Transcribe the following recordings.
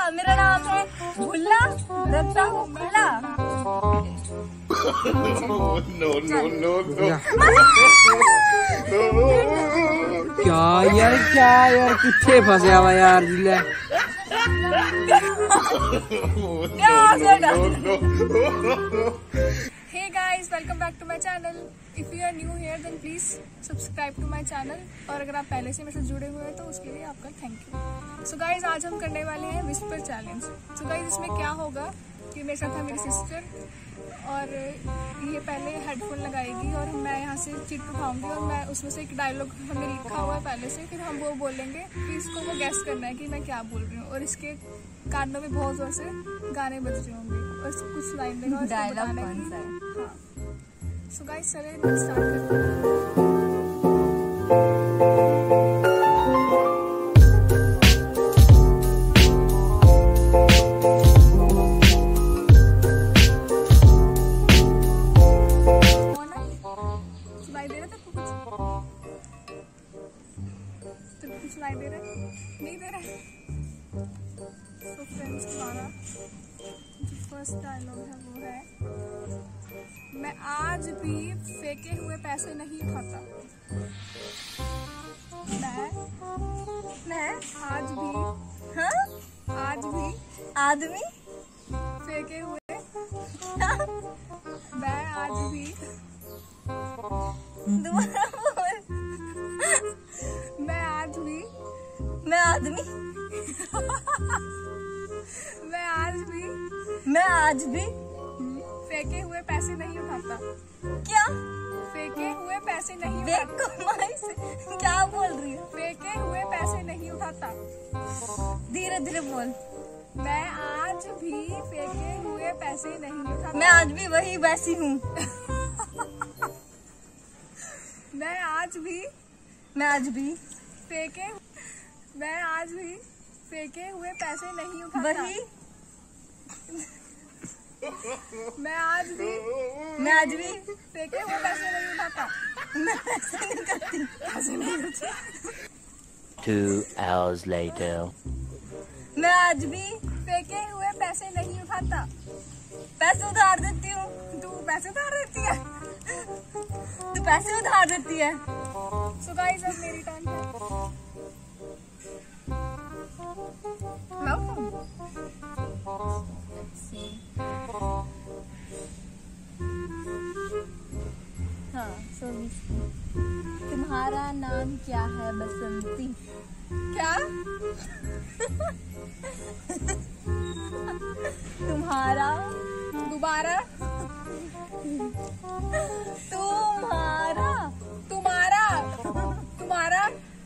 मेरा नाम है भुल्ला, रखता हूँ खुला। क्या यार किथे फंसया वा यार जिले। Hey guys, welcome back to my channel. If you are new here then please subscribe to my channel. और अगर आप पहले से मेरे साथ जुड़े हुए हैं तो उसके लिए आपका थैंक यू। So guys, आज हम करने वाले हैं विस्पर चैलेंज। So guys, इसमें क्या होगा कि मेरे साथ है मेरी सिस्टर और ये पहले हेडफोन लगाएगी और मैं यहाँ से चिट उठाऊंगी और मैं उसमें से एक डायलॉग हमें लिखा हुआ है पहले से, फिर हम वो बोलेंगे कि इसको वो गैस करना है कि मैं क्या बोल रही हूँ। और इसके कानों में बहुत जोर से गाने बज रहे होंगे और कुछ लाइन देगा और डायलॉग कौन सा है। हाँ, सो गाइस चलिए स्टार्ट करते हैं। सुनाई दे रहा है? नहीं दे रहा है। तो फ्रेंड्स हमारा जो फर्स्ट डायलॉग है वो है, मैं आज भी फेंके हुए पैसे नहीं उठाता। मैं आज भी, हाँ आज भी आदमी फेंके हुए मैं आज भी दोबारा बोल। मैं आज भी मैं आदमी मैं आज भी फेंके हुए पैसे नहीं उठाता। क्या फेंके हुए पैसे नहीं उठाता। बेकमाई से क्या बोल रही है? फेंके हुए पैसे नहीं उठाता। धीरे धीरे बोल। मैं आज भी फेंके हुए पैसे नहीं उठाता। मैं आज भी वही वैसी हूँ। मैं आज भी फेंके हुए पैसे नहीं उठाता। वही मैं आज भी फेंके हुए पैसे नहीं उठाता। मैं ऐसे नहीं करती। पैसे नहीं उठाता। 2 hours later. मैं आज भी फेंके हुए पैसे नहीं उठाता। पैसे उधार देती हूँ। तू पैसे उधार देती है? तू पैसे उधार देती है। सो गाइस अब मेरी टर्न है। मैं उठाऊं? हाँ, तुम्हारा नाम क्या है बसंती? क्या? तुम्हारा दोबारा? तुम्हारा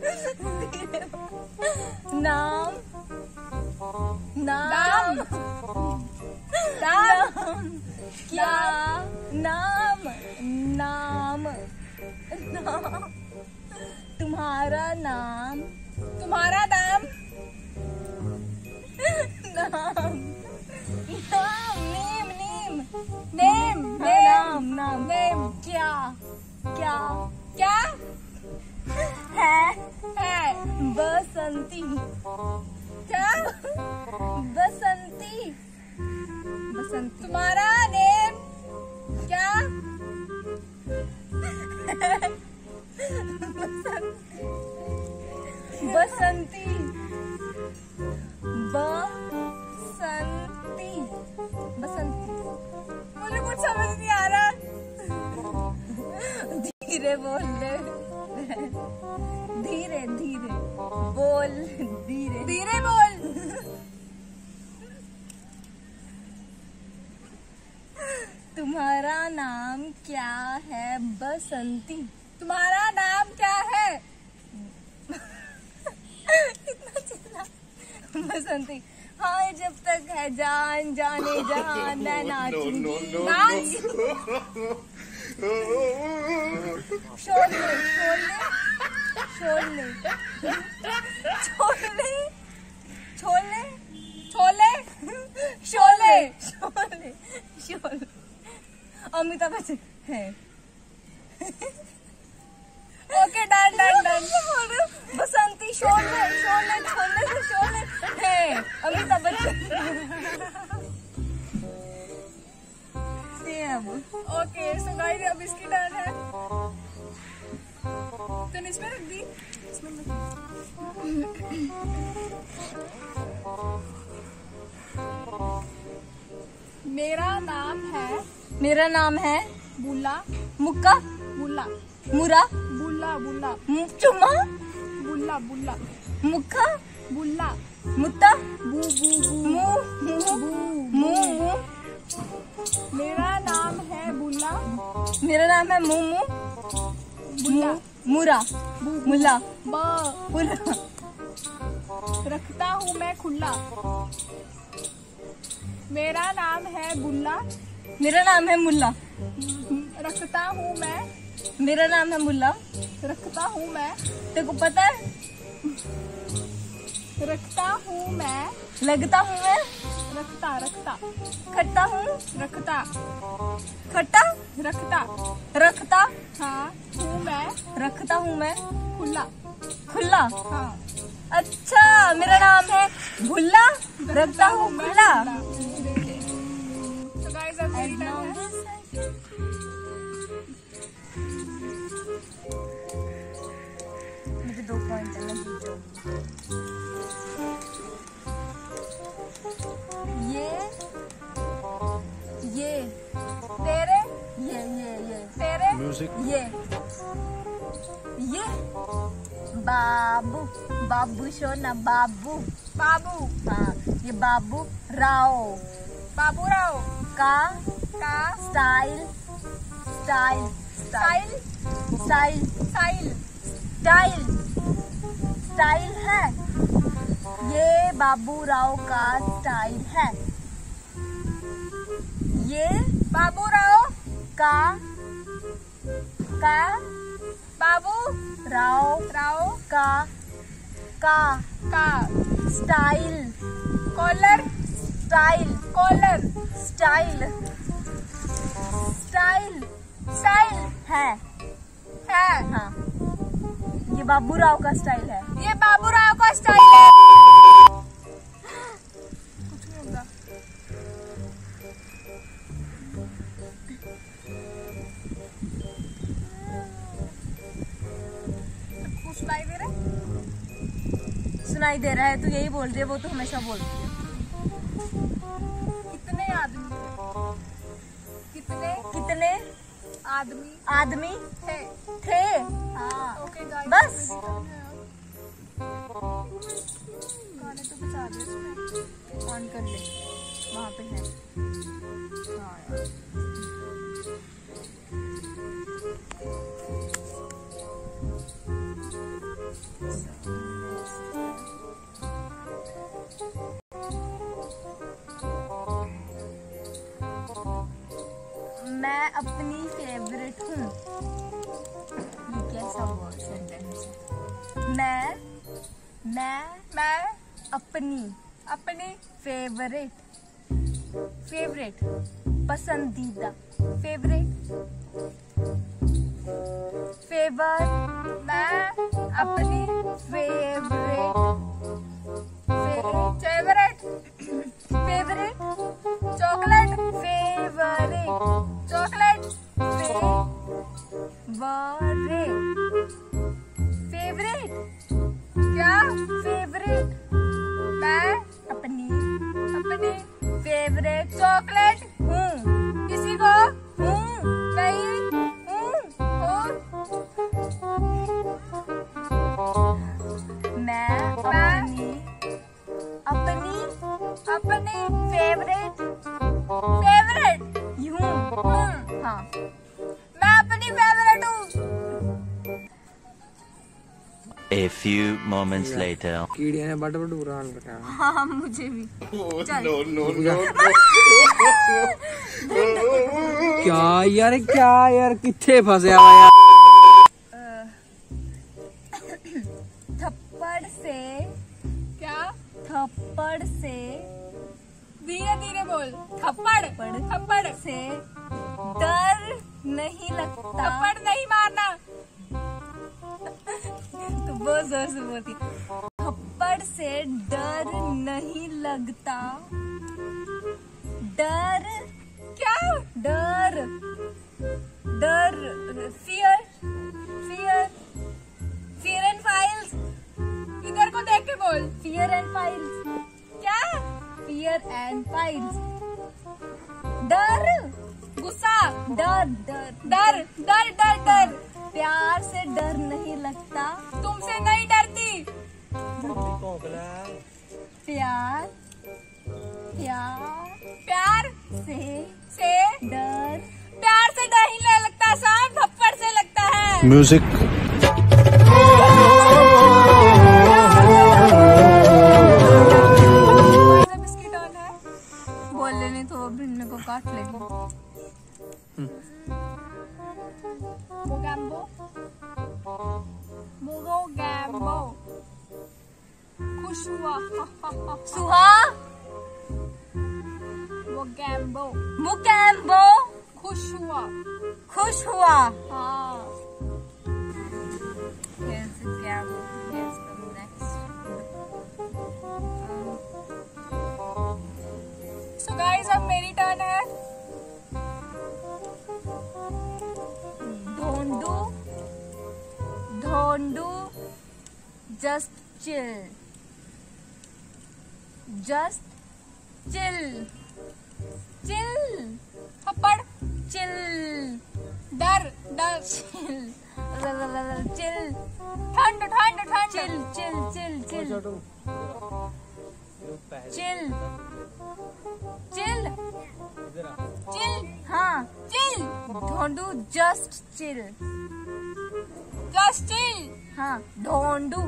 नाम क्या? नाम तुम्हारा नाम नेम क्या है बसंती। क्या? बसंती तुम्हारा नेम क्या? बसंती मुझे कुछ समझ नहीं आ रहा। धीरे बोल ले। धीरे बोल। धीरे बोल। तुम्हारा नाम क्या है बसंती? तुम्हारा नाम क्या है? इतना चिल्ला। बसंती। हाँ जब तक है जान जाने जहां मैं नाचूंगी। छोड़ ले। शोले अमिताभ बच्चन है। Okay done. बसंती शोले है अमिताभ बच्चन। इसमें रख दी, इसमें रख दी। मेरा नाम है बुल्ला। मुक्का, बुल्ला मुरा, बुल्ला बुल्ला चुम्मा, बुल्ला बुल्ला मुक्का, बुल्ला मुत्ता, बू बू बू मुंह, मुंह, मेरा नाम है बुल्ला। मेरा नाम है मुंह, बुल्ला मुरा, मुल्ला, ब मुरा, रखता हूँ मैं खुला। मेरा नाम है बुल्ला। मेरा नाम है मुल्ला, रखता हूँ मैं, मेरा नाम है मुल्ला। रखता हूँ मैं, तेरे को पता है? रखता हूँ मैं, लगता हूँ मैं, रखता रखता खट्टा हूँ, रखता खट्टा, रखता रखता, हाँ हूँ मैं, रखता हूँ मैं, खुला। खुला। हाँ अच्छा, मेरा नाम है भुल्ला, रखता हूँ खुला। So guys, अब मेरी turn है। मुझे 2 पॉइंट है, मैं जीत जाऊंगी। ये तेरे ये तेरे ये बाबू, बाबू सोना बाबू, बाबू हाँ ये बाबू राव बाबूराव का का style, style, style style, style style, style है। ये बाबू राव का स्टाइल है। ये बाबूराव का बाबू राव राव का का style, collar style, collar style, style style है। है। हाँ ये बाबू राव का स्टाइल है। ये बाबूराव का स्टाइल है। कुछ नहीं होगा। कुछ सुनाई दे रहा है? सुनाई दे रहा है, तू यही बोल रही है, वो तो हमेशा बोलती है। कितने आदमी कितने कितने आदमी आदमी थे? थे? हाँ ओके गाइस, बस। गाने तो बचा दे इसमें। ऑन कर ले, वहाँ पे है। हाँ यार। मैं अपनी फेवरेट हूँ। ये कैसा वर्ड सेंटेंस है? मैं अपनी फेवरेट, फेवरेट पसंदीदा, फेवरेट, फेवर, मैं अपनी favourite, favourite favourite chocolate favourite chocolate favourite क्या? फेवरेट मैं अपनी अपनी फेवरेट चॉकलेट हूँ, किसी को हूँ, नहीं हूँ। हूँ। मैं अपनी अपनी फेवरेट फेवरेट हूँ। हूँ। हाँ मैं अपनी फेवरेट हूँ। A few moments later. कीड़िया ने बड़ बड़ बुरा हाल बताया। हाँ मुझे भी। क्या यार किथे फंसे हुआ यार। थप्पड़ से, क्या? थप्पड़ से, धीरे धीरे बोल। थप्पड़ थप्पड़ से डर नहीं लगता। थप्पड़ नहीं मारना। तो बहुत जोर से बोलती। थप्पड़ से डर नहीं लगता। डर क्या? डर, डर, फियर, फियर, बोल। Fear and files. क्या? Fear and files. डर, गुस्सा, डर डर डर डर डर डर। प्यार से डर नहीं लगता, तुमसे नहीं डरती। प्यार प्यार प्यार से डर प्यार से नहीं लगता, सांप थप्पड़ से लगता है। म्यूजिक। जब इसकी टर्न है, बोल लेने तो भिन्न को काट लेगी। मोगैम्बो, मोगैम्बो। खुश हुआ, सुहा, मोगैम्बो। मुकैम्बो, खुश हुआ। खुश हुआ। हाँ। Here's the gambo. Here's the next. So guys, अब मेरी टर्न है। Dhondu, dhondu, just chill. Just chill. Chill. थप्पड़, Chill. डर डर। Chill. Chill. ठंड ठंड ठंड। Chill. Chill. Chill. Chill. Chill. Chill. Chill हाँ. Chill Dhondu, just chill. Just chill हाँ. Dhondu.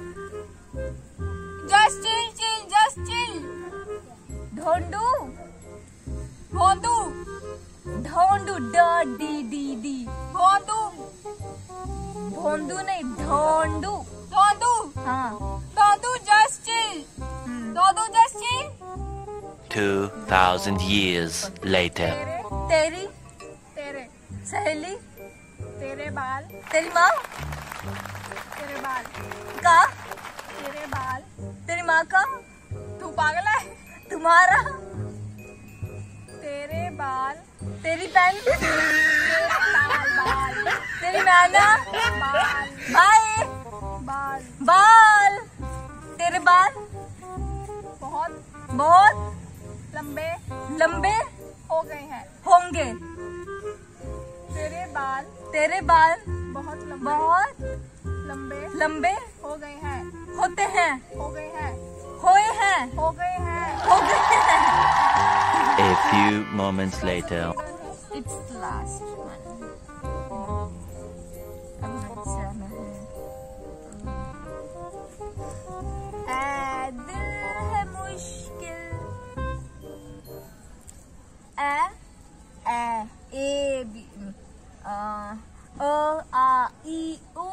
Just chill chill just chill. Dhondu. भोंदू Dhondu. D. भोंदू Dhondu नहीं, dhondu. धोंदू हाँ. Dhondu just chill. Dhondu just chill. 2,000 years later. तेरे तेरी तेरे सहेली, तेरे बाल, तेरी माँ तेरे बाल, का, तेरे बाल। तेरी माँ का, तू पागल है? तुम्हारा, तेरे बाल, तेरी पेन, तेरे बाल बाल तेरी मैना, बाल भाई, बाल। बाल, तेरे बाल बहुत बहुत लंबे लंबे हो गए हैं। होंगे। तेरे बाल तेरे बाल बहुत लंबे बहुत लंबे लंबे हो गए हैं। होते हैं, हो गए हैं। होए हैं, हो गए हैं। हो गए हैं। A few moments later. It's the last one. अब मैं जाना है। दिल है मुश्किल। ए बी आ ई उ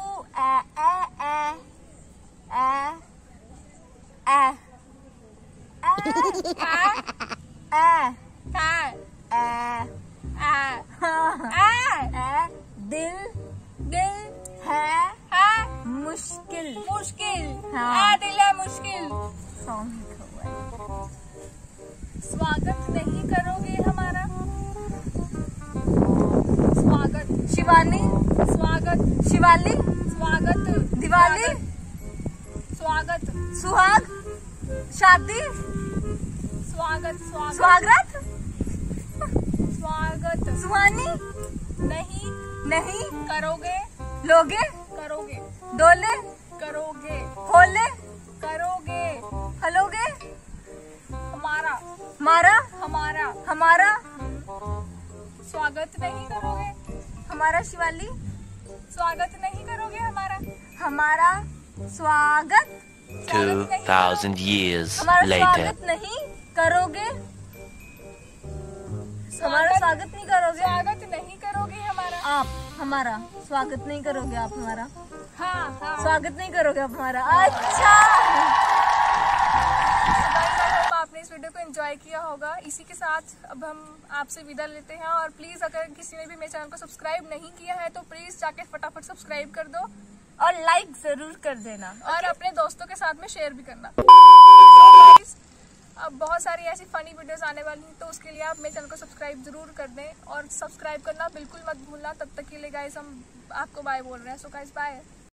दिल है मुश्किल। मुश्किल। हाँ। दिल है मुश्किल। सॉन्ग लिखा हुआ है। स्वागत नहीं करोगे हमारा? स्वागत। शिवानी, स्वागत। शिवाली, स्वागत। दिवाली, स्वागत। सुहाग, शादी, स्वागत। स्वागत। स्वागत, स्वागत। सुहानी, नहीं नहीं करोगे? लोगे, करोगे। डोले, करोगे। होले, करोगे। हलोगे, हमारा। मारा, हमारा। हमारा, स्वागत नहीं करोगे? हमारा शिवाली, स्वागत नहीं करोगे हमारा? हमारा स्वागत, 2,000 years हमारा later. स्वागत नहीं करोगे, हमारा स्वागत नहीं करोगे स्वागत नहीं करोगे हमारा? आप, हमारा स्वागत नहीं करोगे आप, हमारा हाँ हाँ। स्वागत नहीं करोगे आप, हमारा। अच्छा, आपने इस वीडियो को एंजॉय किया होगा। इसी के साथ अब हम आपसे विदा लेते हैं। और प्लीज अगर किसी ने भी मेरे चैनल को सब्सक्राइब नहीं किया है तो प्लीज जाके फटाफट सब्सक्राइब कर दो और लाइक जरूर कर देना और अपने दोस्तों के साथ में शेयर भी करना। So guys, अब बहुत सारी ऐसी फनी वीडियोस आने वाली हैं तो उसके लिए आप मेरे चैनल को सब्सक्राइब जरूर कर दें और सब्सक्राइब करना बिल्कुल मत भूलना। तब तक के लिए गाइस हम आपको बाय बोल रहे हैं। So guys bye.